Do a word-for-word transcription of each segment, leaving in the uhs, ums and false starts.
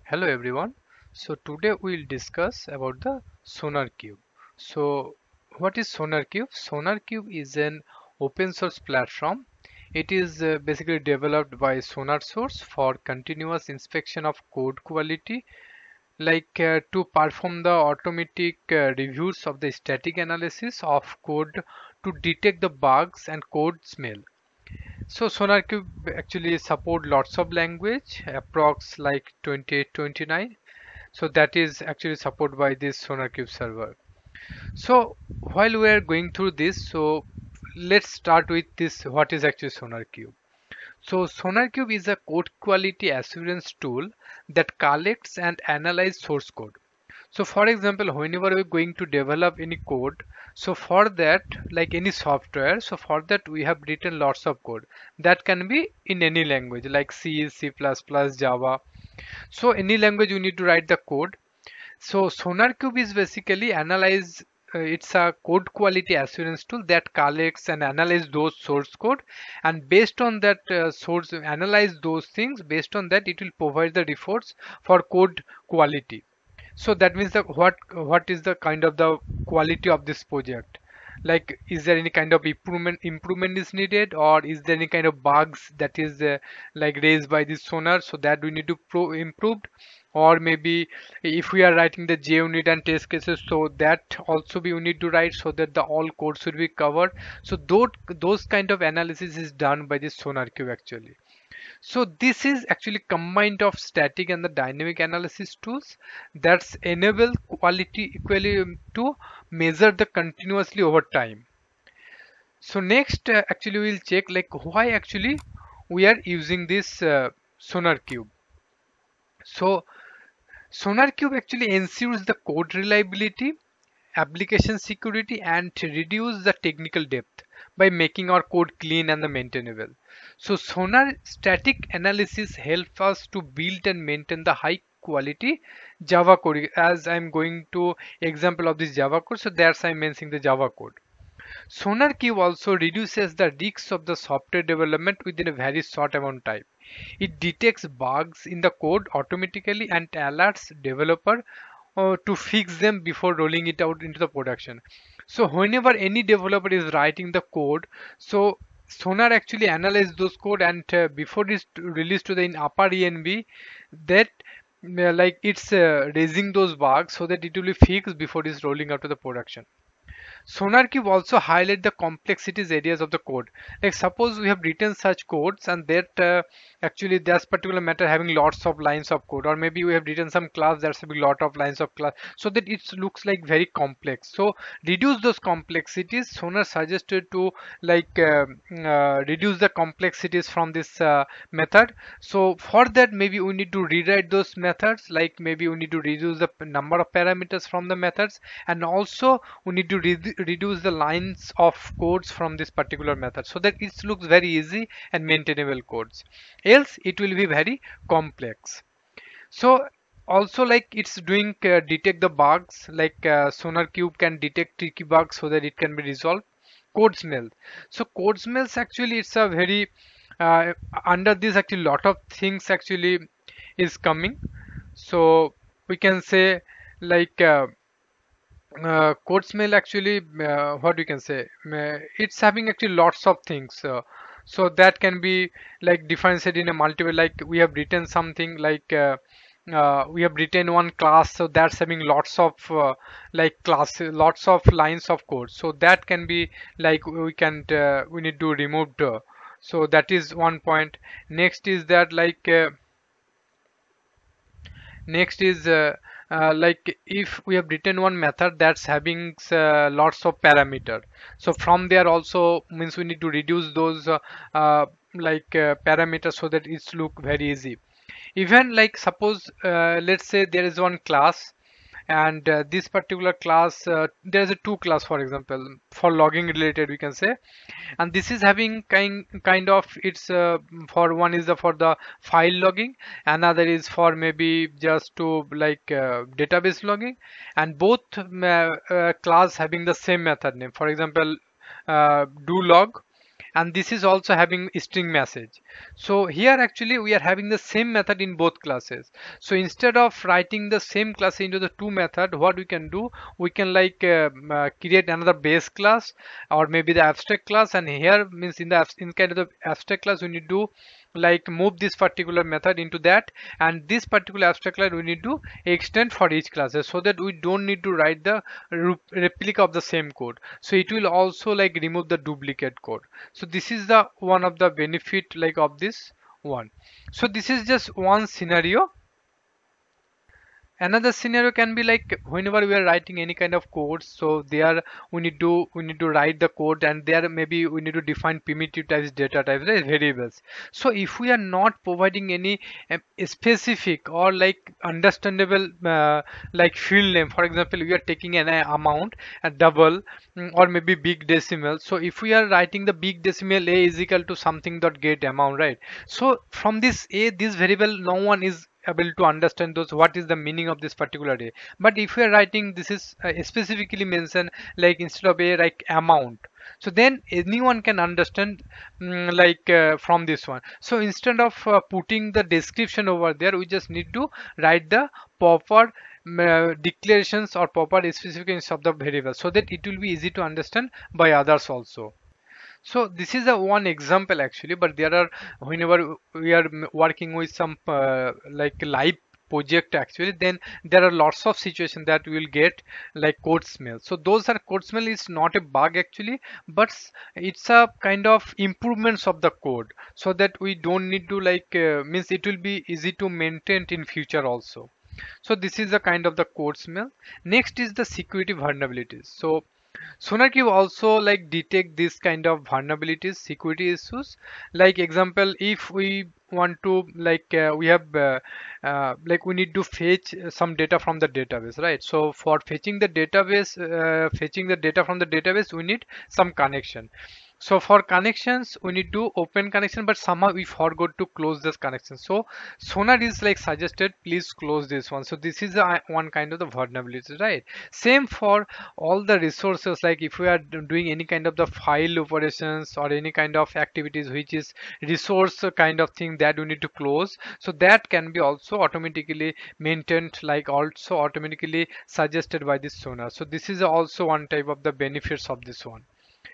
Hello everyone. So today we'll discuss about the SonarQube. So what is SonarQube? SonarQube is an open source platform. It is uh, basically developed by SonarSource for continuous inspection of code quality, like uh, to perform the automatic uh, reviews of the static analysis of code to detect the bugs and code smell. So SonarQube actually support lots of language, approx like twenty-eight, twenty-nine. So that is actually supported by this SonarQube server. So while we are going through this, so let's start with this. What is actually SonarQube? So SonarQube is a code quality assurance tool that collects and analyzes source code. So for example, whenever we're going to develop any code, so for that, like any software, so for that we have written lots of code that can be in any language like C, C++, Java. So any language you need to write the code. So SonarQube is basically analyze. Uh, it's a code quality assurance tool that collects and analyzes those source code, and based on that uh, source, analyze those things. Based on that, it will provide the reports for code quality. So that means that what what is the kind of the quality of this project? Like, is there any kind of improvement improvement is needed, or is there any kind of bugs that is uh, like raised by this sonar, so that we need to pro improved? Or maybe if we are writing the JUnit and test cases, so that also we need to write so that the all code should be covered. So those those kind of analysis is done by this SonarQube actually. So this is actually combined of static and the dynamic analysis tools that's enable quality equally to measure the continuously over time. So next uh, actually we'll check like why actually we are using this uh, SonarQube. So SonarQube actually ensures the code reliability, application security, and reduce the technical depth by making our code clean and the maintainable. So Sonar static analysis helps us to build and maintain the high quality Java code. As I'm going to example of this Java code, so there's I'm mentioning the Java code. SonarQube also reduces the risks of the software development within a very short amount of time. It detects bugs in the code automatically and alerts developer uh, to fix them before rolling it out into the production. So whenever any developer is writing the code, so Sonar actually analyzes those code, and uh, before it's released to the in upper E N B, that uh, like it's uh, raising those bugs so that it will be fixed before it's rolling out to the production. SonarQube also highlight the complexities areas of the code. Like suppose we have written such codes and that uh, actually this particular matter having lots of lines of code, or maybe we have written some class that's having lot of lines of class, so that it looks like very complex. So reduce those complexities. Sonar suggested to like uh, uh, reduce the complexities from this uh, method. So for that maybe we need to rewrite those methods, like maybe we need to reduce the number of parameters from the methods, and also we need to re reduce the lines of codes from this particular method so that it looks very easy and maintainable codes, else it will be very complex. So also like it's doing uh, detect the bugs, like uh, SonarQube can detect tricky bugs so that it can be resolved. Code smell. So code smells actually it's a very uh, under this actually lot of things actually is coming. So we can say like uh, uh, code smell actually uh, what we can say uh, it's having actually lots of things, uh, so that can be like differentiated in a multiple, like we have written something like uh, uh, we have written one class, so that's having lots of uh, like class lots of lines of code, so that can be like we can uh, we need to remove the, so that is one point. Next is that like uh, next is uh, uh, like if we have written one method that's having uh, lots of parameter, so from there also means we need to reduce those uh, uh, like uh, parameters so that it's look very easy. Even like suppose uh, let's say there is one class, and uh, this particular class uh, there's a two class, for example for logging related we can say, and this is having kind kind of it's uh, for one is the for the file logging, another is for maybe just to like uh, database logging, and both uh, uh, class having the same method name, for example uh, do log, and this is also having string message. So here actually we are having the same method in both classes. So instead of writing the same class into the two method, what we can do, we can like uh, uh, create another base class or maybe the abstract class, and here means in the abs- in kind of the abstract class we need to like move this particular method into that, and this particular abstract class we need to extend for each classes, so that we don't need to write the re- replica of the same code. So it will also like remove the duplicate code. So this is the one of the benefit like of this one. So this is just one scenario. Another scenario can be like whenever we are writing any kind of code, so there we need to we need to write the code, and there maybe we need to define primitive types, data types, right, variables. So if we are not providing any uh, specific or like understandable uh, like field name, for example we are taking an uh, amount, a double, mm, or maybe big decimal. So if we are writing the big decimal, a is equal to something dot get amount, right? So from this a, this variable, no one is able to understand those what is the meaning of this particular day. But if we are writing this is uh, specifically mentioned like instead of a like amount, so then anyone can understand, mm, like uh, from this one. So instead of uh, putting the description over there, we just need to write the proper mm, uh, declarations or proper specifications of the variable, so that it will be easy to understand by others also. So this is a one example actually, but there are whenever we are m- working with some uh, like live project actually, then there are lots of situations that we will get like code smell. So those are code smell is not a bug actually, but s- it's a kind of improvements of the code, so that we don't need to like uh, means it will be easy to maintain in future also. So this is the kind of the code smell. Next is the security vulnerabilities. So SonarQube also like detect this kind of vulnerabilities, security issues. Like example, if we want to like uh, we have uh, uh, like we need to fetch some data from the database, right? So for fetching the database, uh, fetching the data from the database, we need some connection. So for connections, we need to open connection, but somehow we forgot to close this connection. So Sonar is like suggested, please close this one. So this is a, one kind of the vulnerability, right? Same for all the resources, like if we are d- doing any kind of the file operations or any kind of activities which is resource kind of thing that we need to close, so that can be also automatically maintained, like also automatically suggested by this Sonar. So this is also one type of the benefits of this one.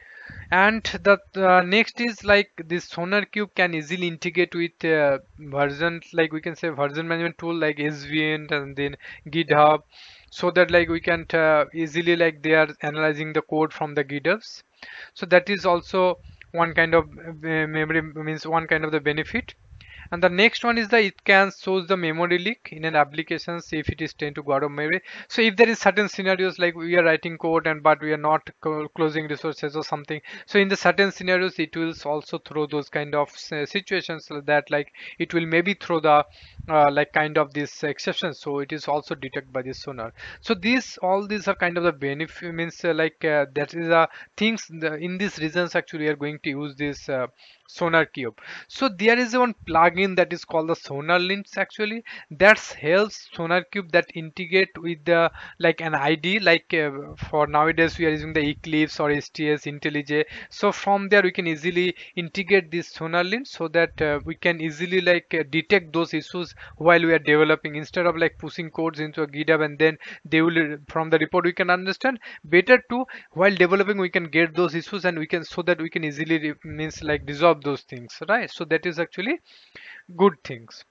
And the uh, next is like this SonarQube can easily integrate with uh, versions, like we can say version management tool like S V N and then GitHub, so that like we can uh, easily like they are analyzing the code from the GitHubs. So that is also one kind of uh, memory means one kind of the benefit. And the next one is that it can shows the memory leak in an applications if it is tend to go out of memory. So if there is certain scenarios like we are writing code and but we are not co- closing resources or something, so in the certain scenarios it will also throw those kind of uh, situations that like it will maybe throw the uh, like kind of this exception, so it is also detected by this Sonar. So these all these are kind of the benefit means uh, like uh, that is a things the, in these reasons actually we are going to use this uh, SonarQube. So there is one plugin that is called the SonarLint actually, that helps SonarQube that integrate with the like an I D, like uh, for nowadays we are using the Eclipse or S T S IntelliJ. So from there we can easily integrate this SonarLint, so that uh, we can easily like uh, detect those issues while we are developing, instead of like pushing codes into a GitHub and then they will from the report we can understand better to while developing we can get those issues, and we can so that we can easily re- means like resolve those things, right? So that is actually good things.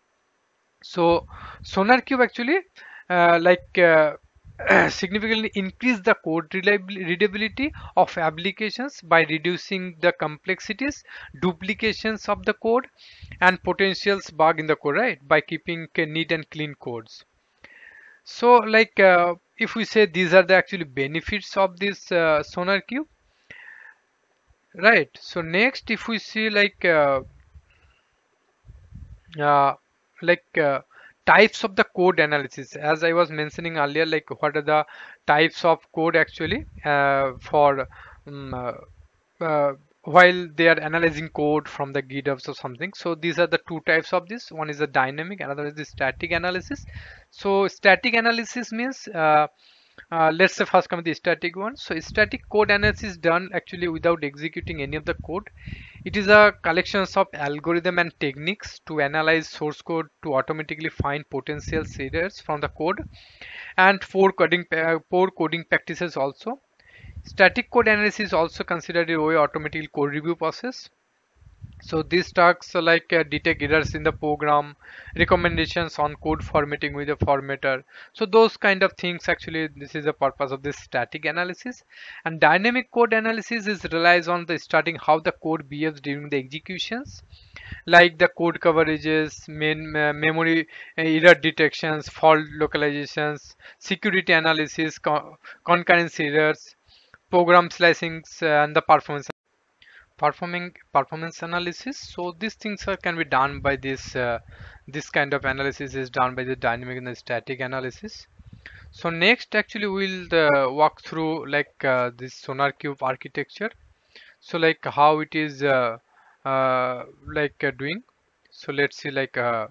So SonarQube actually uh, like uh, significantly increase the code reliabil- readability of applications by reducing the complexities, duplications of the code, and potentials bug in the code, right? By keeping uh, neat and clean codes. So like uh, if we say these are the actually benefits of this uh, SonarQube, right? So next, if we see like uh, uh, like uh, types of the code analysis, as I was mentioning earlier, like what are the types of code actually uh, for um, uh, uh, while they are analyzing code from the GitHubs or something. So these are the two types of this. One is the dynamic, another is the static analysis. So static analysis means uh, Uh, let's say first come the static one. So static code analysis is done actually without executing any of the code. It is a collection of algorithm and techniques to analyze source code to automatically find potential errors from the code, and poor coding uh, poor coding practices also. Static code analysis is also considered a way automatic code review process. So these tasks like uh, detect errors in the program, recommendations on code formatting with a formatter. So those kind of things actually this is the purpose of this static analysis. And dynamic code analysis is relies on the starting how the code behaves during the executions, like the code coverages, main uh, memory uh, error detections, fault localizations, security analysis, co concurrency errors, program slicings, uh, and the performance performing performance analysis. So these things are, can be done by this uh, this kind of analysis is done by the dynamic and the static analysis. So next actually we'll uh, walk through like uh, this SonarQube architecture. So like how it is uh, uh, like uh, doing. So let's see like uh,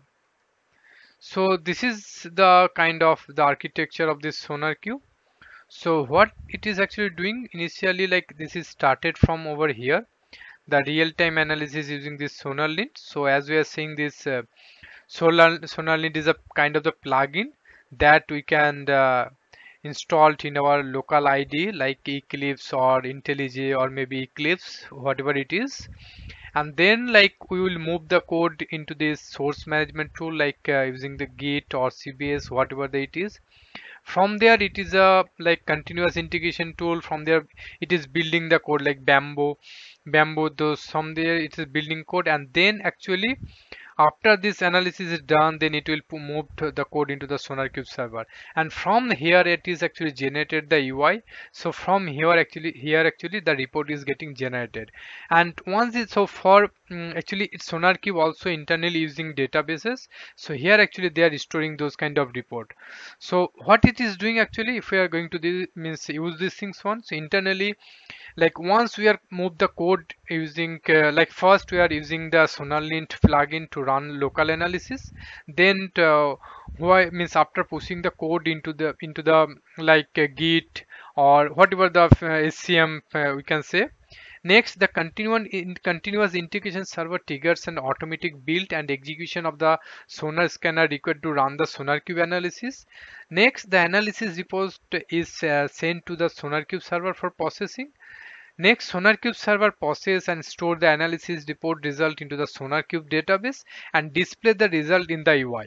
so this is the kind of the architecture of this SonarQube. So what it is actually doing initially, like this is started from over here, the real-time analysis using this SonarLint. So as we are seeing this uh, Solar SonarLint is a kind of the plugin that we can uh, install it in our local I D E like Eclipse or IntelliJ or maybe Eclipse, whatever it is. And then like we will move the code into this source management tool like uh, using the Git or C B S, whatever the it is. From there it is a like continuous integration tool. From there it is building the code like bamboo bamboo those from there it is building code, and then actually after this analysis is done, then it will move the code into the SonarQube server, and from here it is actually generated the U I. So from here actually here actually the report is getting generated, and once it so for um, actually it's SonarQube also internally using databases. So here actually they are storing those kind of report. So what it is doing actually, if we are going to this means use these things once internally, like once we are move the code using uh, like first we are using the SonarLint plugin to run local analysis, then uh, why means after pushing the code into the into the like uh, Git or whatever the uh, S C M uh, we can say. Next, the continuous in continuous integration server triggers an automatic build and execution of the sonar scanner required to run the SonarQube analysis. Next, the analysis report is uh, sent to the SonarQube server for processing. Next, SonarQube server process and store the analysis report result into the SonarQube database and display the result in the U I.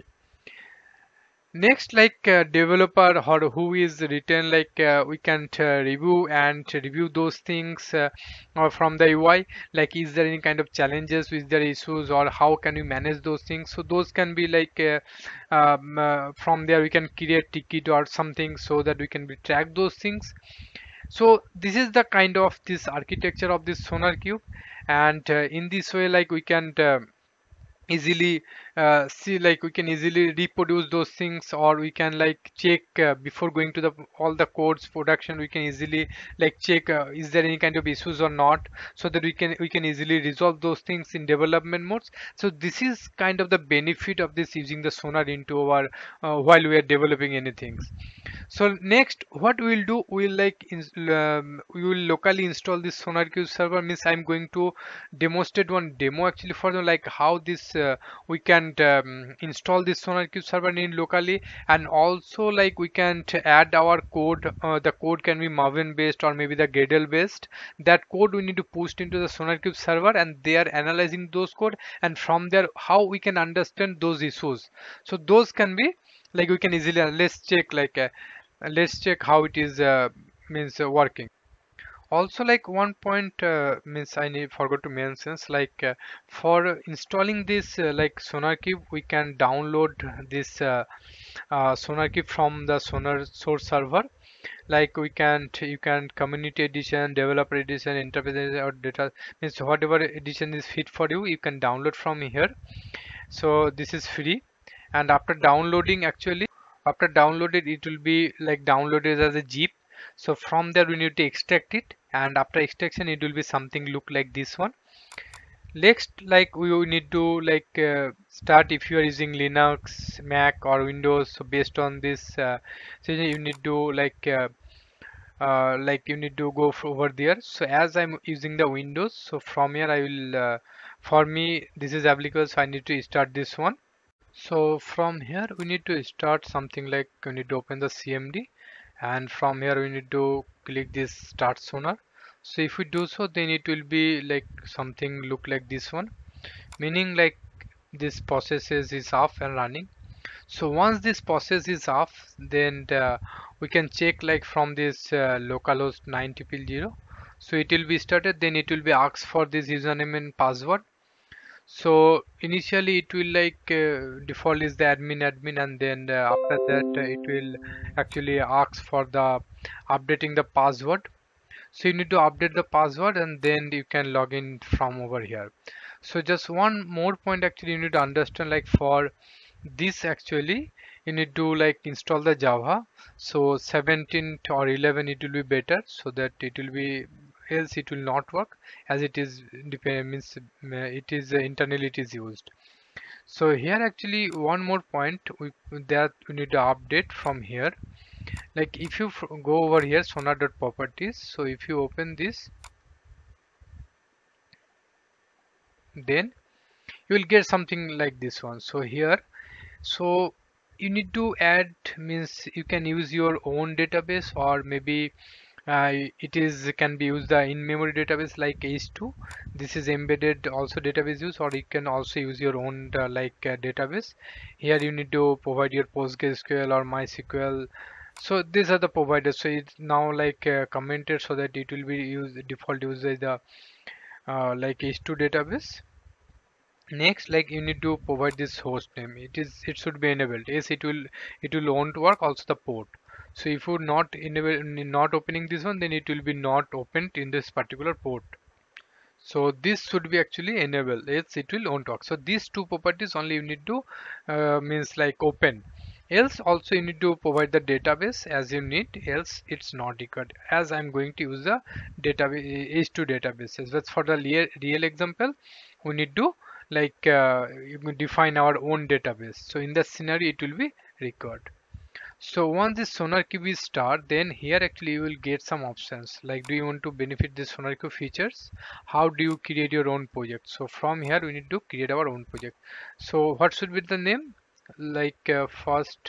Next, like uh, developer or who is written, like uh, we can uh, review and review those things uh, or from the U I, like is there any kind of challenges, is there issues, or how can we manage those things. So those can be like uh, um, uh, from there we can create ticket or something so that we can be track those things. So this is the kind of this architecture of this SonarQube, and uh, in this way like we can uh, easily uh, see like we can easily reproduce those things, or we can like check uh, before going to the all the codes production, we can easily like check uh, is there any kind of issues or not, so that we can we can easily resolve those things in development modes. So this is kind of the benefit of this using the Sonar into our uh, while we are developing anything. So next what we will do, we will like in, um, we will locally install this SonarQube server. Means I'm going to demonstrate one demo actually for the like how this uh, we can um, install this SonarQube server in locally, and also like we can add our code. Uh, the code can be maven based or maybe the Gradle based. That code we need to push into the SonarQube server, and they are analyzing those code, and from there how we can understand those issues. So those can be like we can easily uh, let's check like uh, let's check how it is uh, means uh, working. Also like one point uh, means I need forgot to mention, like uh, for installing this uh, like SonarQube, we can download this uh, uh, SonarQube from the Sonar source server. Like we can you can community edition, developer edition, enterprise edition, or data means whatever edition is fit for you, you can download from here. So this is free, and after downloading actually after downloaded it will be like downloaded as a zip. So from there we need to extract it, and after extraction it will be something look like this one. Next like we will need to like uh, start if you are using Linux, Mac or Windows. So based on this, uh, so you need to like uh, uh, like you need to go f- over there. So as I'm using the Windows, so from here I will uh, for me this is applicable, so I need to start this one. So from here we need to start something like we need to open the C M D, and from here we need to click this start sonar. So if we do so, then it will be like something look like this one, meaning like this process is, is off and running. So once this process is off, then uh, we can check like from this uh, localhost nine triple zero. So it will be started, then it will be asked for this username and password. So initially it will like uh, default is the admin admin, and then uh, after that uh, it will actually ask for the updating the password. So you need to update the password and then you can log in from over here. So just one more point actually you need to understand, like for this actually you need to like install the Java. So seventeen or eleven it will be better, so that it will be, else it will not work, as it is depend means uh, it is uh, internally it is used. So here actually one more point we, that we need to update from here. Like if you f- go over here sonar.properties, so if you open this, then you will get something like this one. So here, so you need to add, means you can use your own database, or maybe uh, it is can be used the in-memory database like H two. This is embedded also database use, or you can also use your own uh, like uh, database. Here you need to provide your PostgreSQL or MySQL. So these are the providers. So it's now like uh, commented, so that it will be used default use as the uh, like H two database. Next, like you need to provide this host name. It is it should be enabled. Yes, it will it will won't work. Also the port. So if you're not enable not opening this one, then it will be not opened in this particular port. So this should be actually enabled. Else it will won't work. So these two properties only you need to uh, means like open. Else also you need to provide the database as you need. Else it's not required. As I'm going to use the database H two databases. That's for the real, real example. We need to like uh, you can define our own database. So in that scenario it will be required. So once this SonarQube is start, then here actually you will get some options like, do you want to benefit this SonarQube features? How do you create your own project? So from here we need to create our own project. So what should be the name? Like uh, first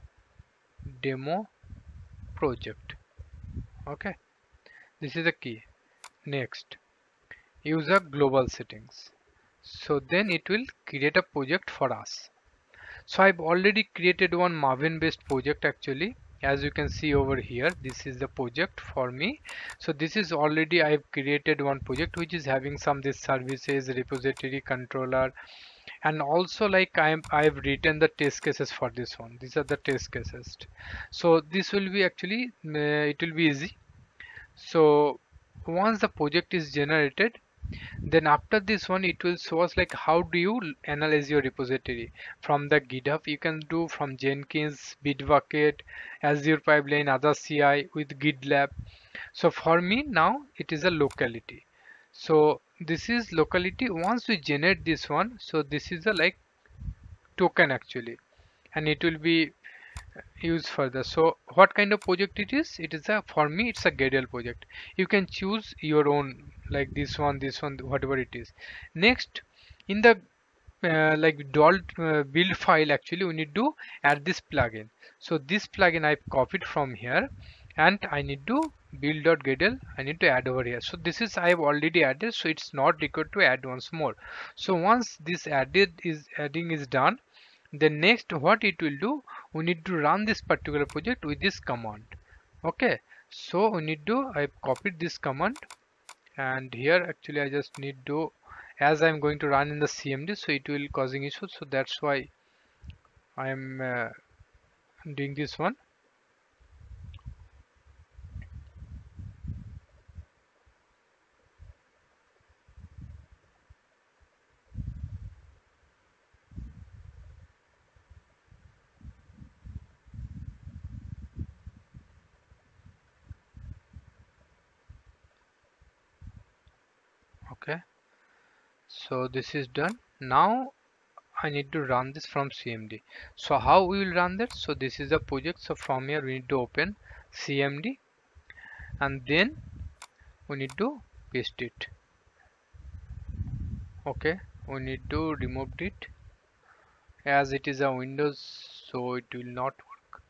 demo project. Okay, this is the key. Next, use a global settings. So then it will create a project for us. So I've already created one maven based project actually. As you can see over here, this is the project for me. So this is already I've created one project which is having some this services, repository, controller, and also like I'm I've written the test cases for this one. These are the test cases. So this will be actually uh, it will be easy. So once the project is generated, then after this one it will show us like how do you analyze your repository from the GitHub. You can do from Jenkins, Bitbucket, Azure Pipeline, other C I with GitLab. So for me now it is a locality. So this is locality. Once we generate this one, so this is a like token actually, and it will be used further. So what kind of project it is? It is a, for me it's a Gradle project. You can choose your own, like this one, this one, whatever it is. Next, in the uh, like dot uh, build file actually we need to add this plugin. So this plugin I've copied from here, and I need to build.gradle I need to add over here. So this is I have already added, so it's not required to add once more. So once this added is adding is done, then next what it will do, we need to run this particular project with this command. Okay, so we need to I copied this command, and here actually I just need to, as I'm going to run in the C M D, so it will causing issues, so that's why I'm uh, doing this one. Okay, so this is done. Now I need to run this from C M D. So how we will run that? So this is the project. So from here we need to open C M D and then we need to paste it. Okay, we need to remove it as it is a Windows, so it will not work.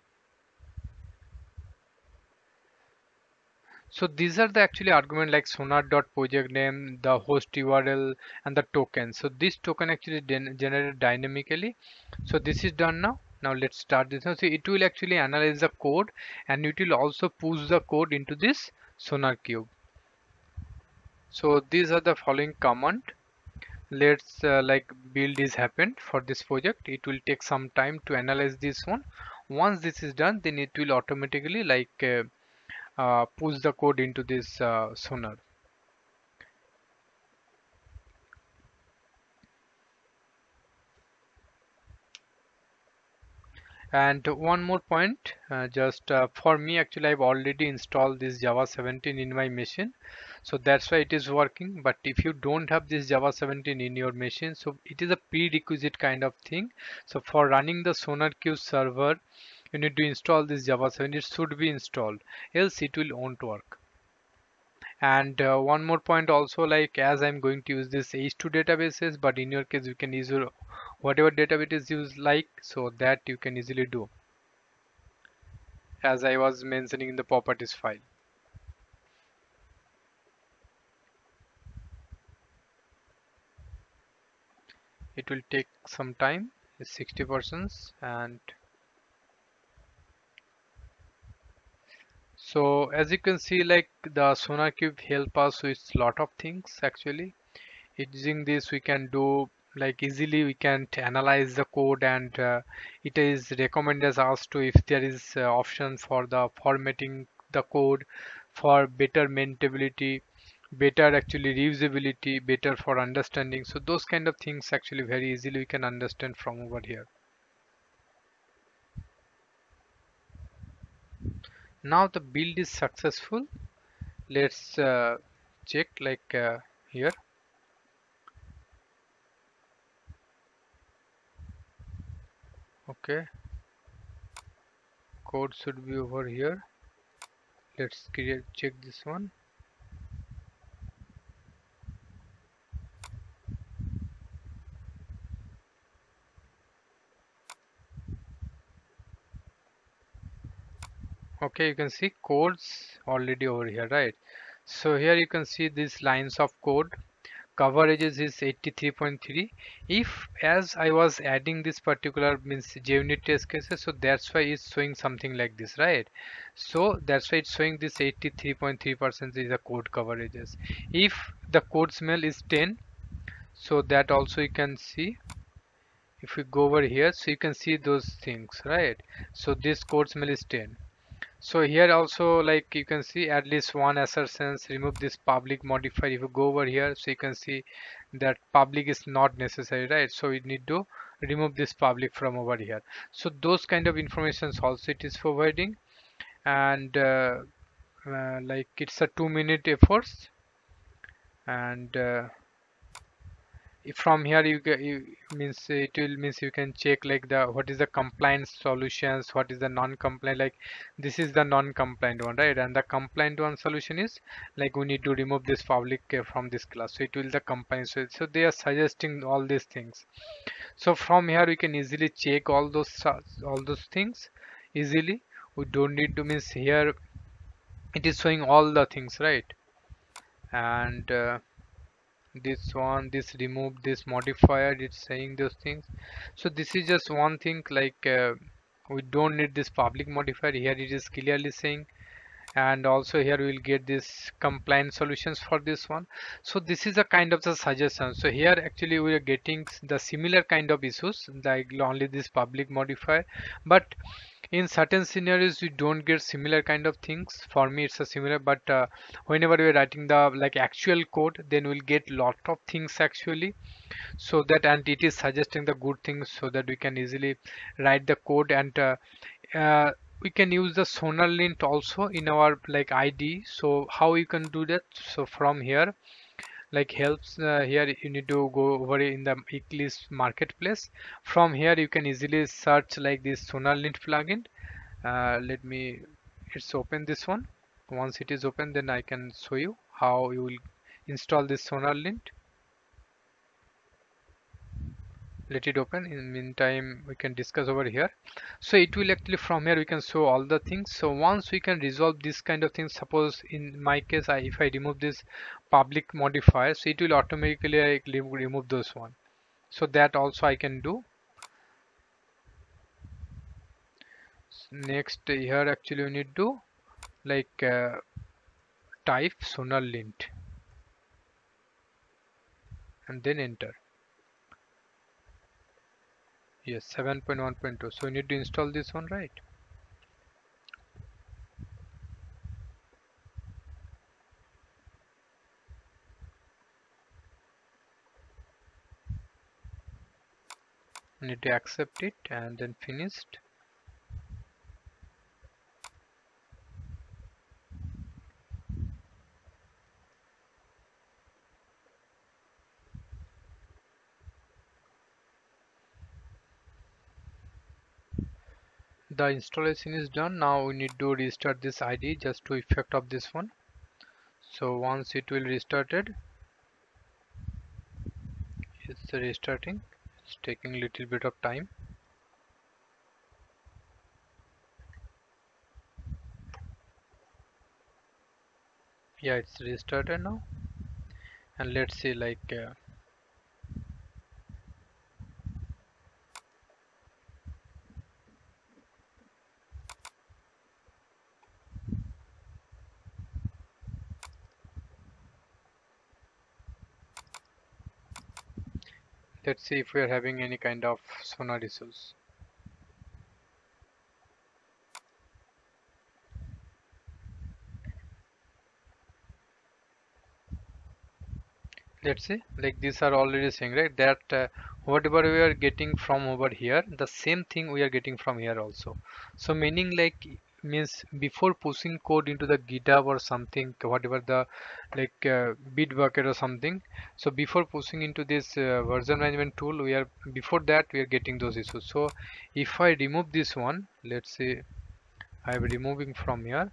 So these are the actually argument like sonar.project name, the host U R L and the token. So this token actually generated dynamically. So this is done now. Now let's start this. Now, see, it will actually analyze the code and it will also push the code into this SonarQube. So these are the following command. Let's uh, like build is happened for this project. It will take some time to analyze this one. Once this is done, then it will automatically like uh, uh, push the code into this uh, sonar. And one more point, uh, just uh, for me actually I've already installed this Java seventeen in my machine, so that's why it is working. But if you don't have this Java seventeen in your machine, so it is a prerequisite kind of thing. So for running the SonarQube server, you need to install this Java seven. It should be installed, else it will won't work. And uh, one more point also, like as I'm going to use this H two databases, but in your case you can use your whatever database you like, so that you can easily do as I was mentioning in the properties file. It will take some time, it's sixty percent. And so as you can see, like the SonarQube help us with lot of things actually. Using this we can do like easily we can analyze the code, and uh, it is recommended us to if there is uh, option for the formatting the code for better maintainability, better actually reusability, better for understanding. So those kind of things actually very easily we can understand from over here. Now the build is successful. Let's uh, check like uh, here. Okay, code should be over here. Let's create check this one. Okay, you can see codes already over here, right? So here you can see these lines of code. Coverages is eighty-three point three. If as I was adding this particular means JUnit test cases, so that's why it's showing something like this, right? So that's why it's showing this eighty-three point three percent is the code coverages. If the code smell is ten, so that also you can see. If we go over here, so you can see those things, right? So this code smell is ten. So here also like you can see at least one assertions, remove this public modifier. If you go over here, so you can see that public is not necessary, right? So we need to remove this public from over here. So those kind of informations also it is providing. And uh, uh, like it's a two minute efforts. And uh, if from here you, get, you means it will means you can check like the what is the compliance solutions, what is the non-compliant, like this is the non-compliant one, right? And the compliant one solution is like we need to remove this public uh, from this class, so it will the compliance. So, so they are suggesting all these things. So from here we can easily check all those uh, all those things easily. We don't need to means here it is showing all the things, right? And uh, this one, this remove this modifier, it's saying those things. So this is just one thing, like uh, we don't need this public modifier. Here it is clearly saying. And also here we will get this compliance solutions for this one. So this is a kind of the suggestion. So here actually we are getting the similar kind of issues like only this public modifier, but in certain scenarios we don't get similar kind of things. For me it's a similar, but uh, whenever we're writing the like actual code, then we'll get lot of things actually. So that, and it is suggesting the good things so that we can easily write the code. And uh, uh, we can use the SonarLint also in our like I D E. So how you can do that? So from here like helps. Uh, here you need to go over in the Eclipse marketplace. From here you can easily search like this SonarLint plugin. Uh, let me it's open this one. Once it is open, then I can show you how you will install this SonarLint. Let it open. In the meantime, we can discuss over here. So it will actually, from here we can show all the things. So once we can resolve this kind of things, suppose in my case, I if I remove this public modifier, so it will automatically like, remove those one. So that also I can do. Next here actually we need to like uh, type SonarLint and then enter. Yes, seven point one point two. So we need to install this one, right? We need to accept it and then finished. The installation is done. Now we need to restart this I D E just to effect of this one. So once it will restarted, it's restarting. It's taking a little bit of time. Yeah, it's restarted now. And let's see like uh, let's see if we are having any kind of sonar issues. Let's see, like these are already saying right that uh, whatever we are getting from over here, the same thing we are getting from here also. So meaning like means before pushing code into the GitHub or something, whatever the like uh, Bitbucket or something, so before pushing into this uh, version management tool, we are before that we are getting those issues. So if I remove this one, let's say I'm removing from here,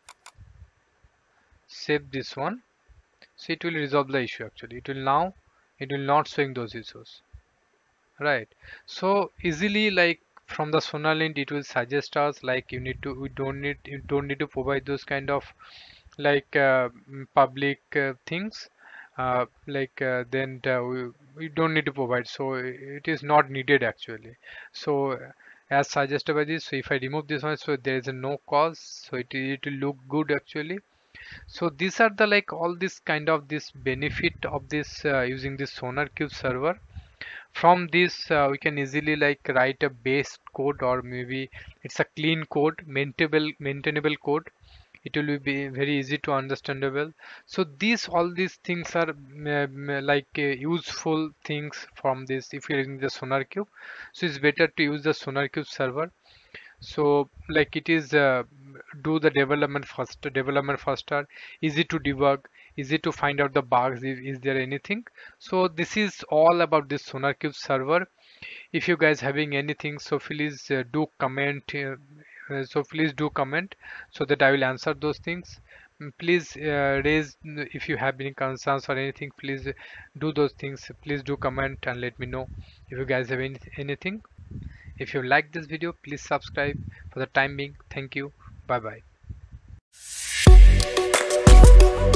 save this one, so it will resolve the issue. Actually it will now it will not showing those issues, right? So easily like from the SonarLint it will suggest us like you need to we don't need you don't need to provide those kind of like uh, mm, public uh, things uh, like uh, then uh, we, we don't need to provide, so it is not needed actually. So uh, as suggested by this, so if I remove this one, so there is a no cause, so it, it will look good actually. So these are the like all this kind of this benefit of this uh, using this SonarQube server. From this uh, we can easily like write a base code, or maybe it's a clean code, maintainable maintainable code. It will be very easy to understandable. So these all these things are um, like uh, useful things from this if you're using the SonarQube. So it's better to use the SonarQube server. So like it is uh, do the development faster development faster, easy to debug, easy to find out the bugs if is there anything. So this is all about this SonarQube server. If you guys having anything, so please uh, do comment uh, uh, so please do comment so that I will answer those things. Mm, please uh, raise if you have any concerns or anything, please uh, do those things. Please do comment and let me know if you guys have any, anything. If you like this video, please subscribe. For the time being, thank you. Bye bye.